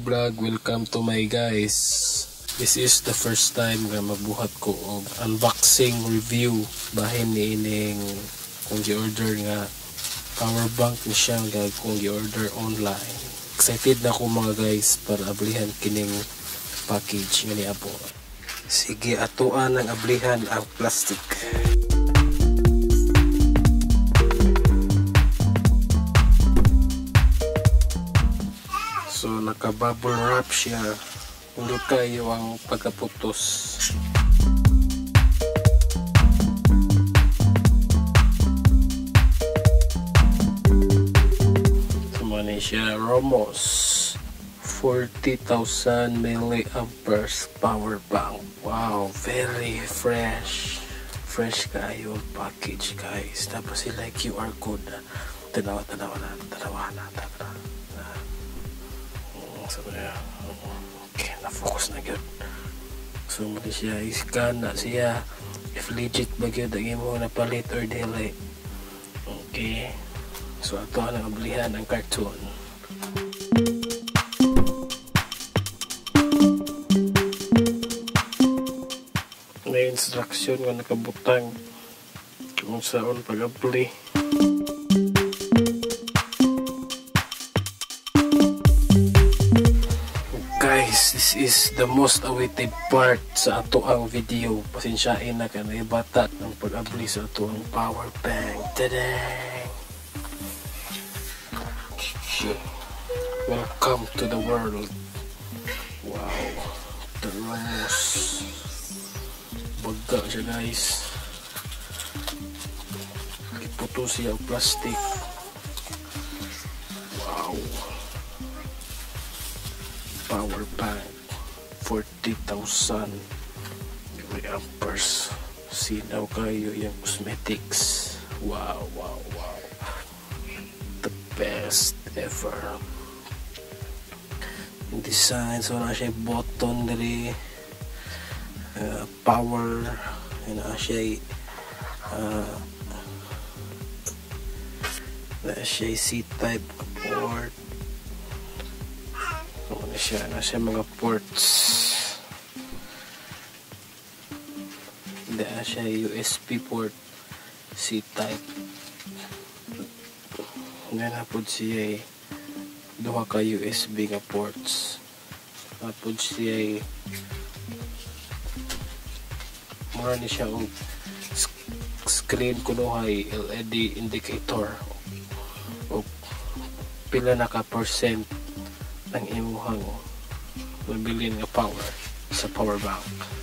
vlog, welcome to my guys. This is the first time nga magbuhat ko og unboxing review bahin ni ining kung gi-order nga power bank ni siya nga kung gi-order online. Excited na ako mga guys para ablihan kining package nga ni Apo. Sige, atuan ang ablihan ang plastic. So naka-bubble wrap siya. Hindi kayo ang pagkaputos. So mani siya ROMOSS 40000mAh power bank. Wow, very fresh. Fresh kayo package guys. Tapos sila QR code. Tanawa na. So, okay, na-focus na yun. So, mali siya, i-scan na siya. If legit ba yun, dagi mo na palit or delay. Okay. So, ito ang ablihan ng cartoon. May instruction nga nakabutang kung saan pag-apply. Guys, this is the most awaited part sa ato ang video. Pasensyain na ka na ibatat ng pag-abli sa ato ang power bank. Tadang! Welcome to the world. Wow, the ROMOSS. Baga siya guys. Iputo siya ang plastic. Wow. Power bank 40,000 mAh. Sinaw kayo yung cosmetics. Wow. The best ever. Design, so na siya button dali, power, na siya C-type port. Nasa mga ports. Hindi siya USB port C-type. Napod siya duha ka USB nga ports. Napod siya mura ni siya og screen kunuhay LED indicator o pila na ka percent ang imuhang mabilin nga power sa power bank.